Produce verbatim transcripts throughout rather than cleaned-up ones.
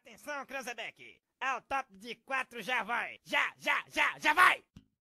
Atenção, Cranzebeck! Ao top de quatro já vai! Já, já, já, já vai!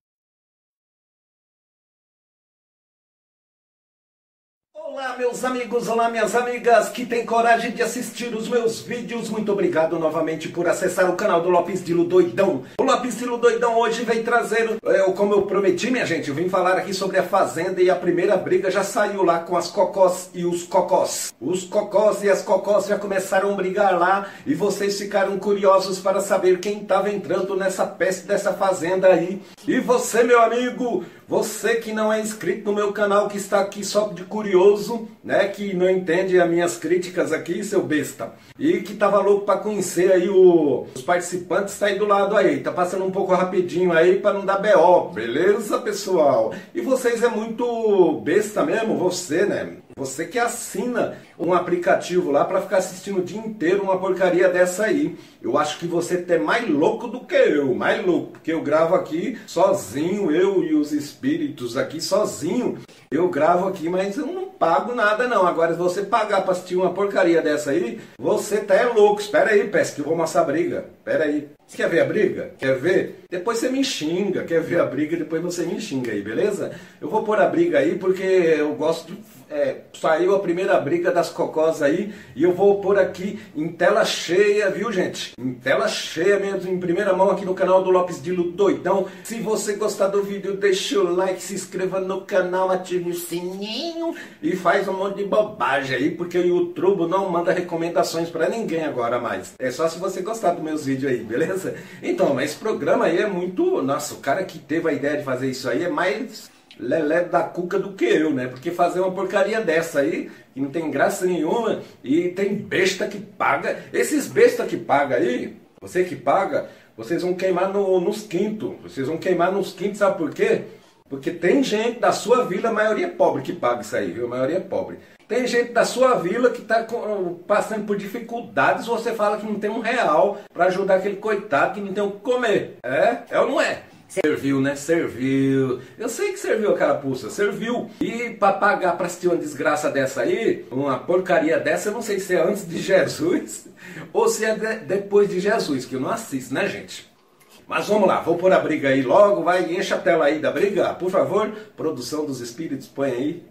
Olá meus amigos, olá minhas amigas que têm coragem de assistir os meus vídeos. Muito obrigado novamente por acessar o canal do Lopes Dilo Doidão. O Lopes Dilo Doidão hoje vem trazer, eu, como eu prometi minha gente, eu vim falar aqui sobre a Fazenda e a primeira briga já saiu lá com as cocós e os cocós. Os cocós e as cocós já começaram a brigar lá e vocês ficaram curiosos para saber quem estava entrando nessa peste dessa Fazenda aí. E você meu amigo, você que não é inscrito no meu canal, que está aqui só de curioso, né, que não entende as minhas críticas aqui, seu besta, e que tava louco para conhecer aí o, os participantes, tá aí do lado aí, tá passando um pouco rapidinho aí para não dar B O, beleza pessoal? E vocês é muito besta mesmo, você, né? Você que assina um aplicativo lá para ficar assistindo o dia inteiro uma porcaria dessa aí. Eu acho que você é mais louco do que eu, mais louco, porque eu gravo aqui sozinho, eu e os espíritos aqui sozinho. Eu gravo aqui, mas eu não pago nada não. Agora, se você pagar para assistir uma porcaria dessa aí, você tá é louco. Espera aí, Pesca, que eu vou mostrar a briga. Espera aí. Você quer ver a briga? Quer ver? Depois você me xinga. Quer ver a briga? Depois você me xinga aí, beleza? Eu vou pôr a briga aí porque eu gosto de... É, saiu a primeira briga das cocós aí e eu vou pôr aqui em tela cheia, viu gente? Em tela cheia mesmo, em primeira mão aqui no canal do Lopes Dilo Doidão. Se você gostar do vídeo, deixa o like, se inscreva no canal, ative o sininho e faz um monte de bobagem aí, porque o YouTube não manda recomendações pra ninguém agora mais. É só se você gostar dos meus vídeos aí, beleza? Então, mas esse programa aí é muito... Nossa, o cara que teve a ideia de fazer isso aí é mais... lelé da cuca do que eu, né? Porque fazer uma porcaria dessa aí, que não tem graça nenhuma, e tem besta que paga. Esses besta que paga aí, você que paga, vocês vão queimar no, nos quintos. Vocês vão queimar nos quintos, sabe por quê? Porque tem gente da sua vila, a maioria é pobre que paga isso aí, viu? A maioria é pobre. Tem gente da sua vila que está passando por dificuldades, você fala que não tem um real para ajudar aquele coitado que não tem o que comer. É? É ou não é? Serviu, né? Serviu. Eu sei que serviu a carapuça, serviu. E para pagar para assistir uma desgraça dessa aí, uma porcaria dessa, eu não sei se é antes de Jesus ou se é de, depois de Jesus, que eu não assisto, né, gente? Mas vamos lá, vou pôr a briga aí logo, vai, enche a tela aí da briga, por favor. Produção dos espíritos, põe aí.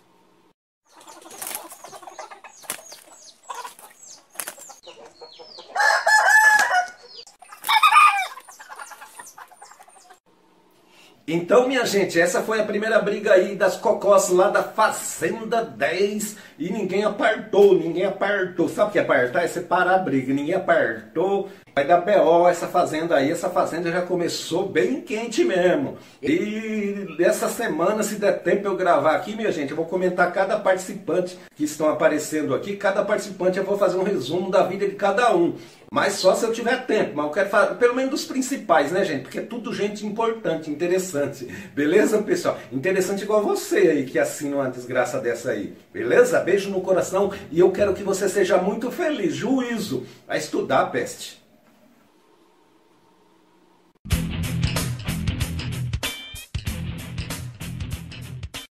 Então, minha gente, essa foi a primeira briga aí das cocós lá da Fazenda dez e ninguém apartou, ninguém apartou. Sabe o que é apartar? É separar a briga, ninguém apartou. Vai dar B O essa fazenda aí, essa fazenda já começou bem quente mesmo. E essa semana, se der tempo eu gravar aqui, minha gente, eu vou comentar cada participante que estão aparecendo aqui. Cada participante eu vou fazer um resumo da vida de cada um. Mas só se eu tiver tempo, mas eu quero falar pelo menos dos principais, né gente? Porque é tudo gente importante, interessante. Beleza, pessoal? Interessante igual você aí que assina uma desgraça dessa aí. Beleza? Beijo no coração e eu quero que você seja muito feliz. Juízo a estudar, peste.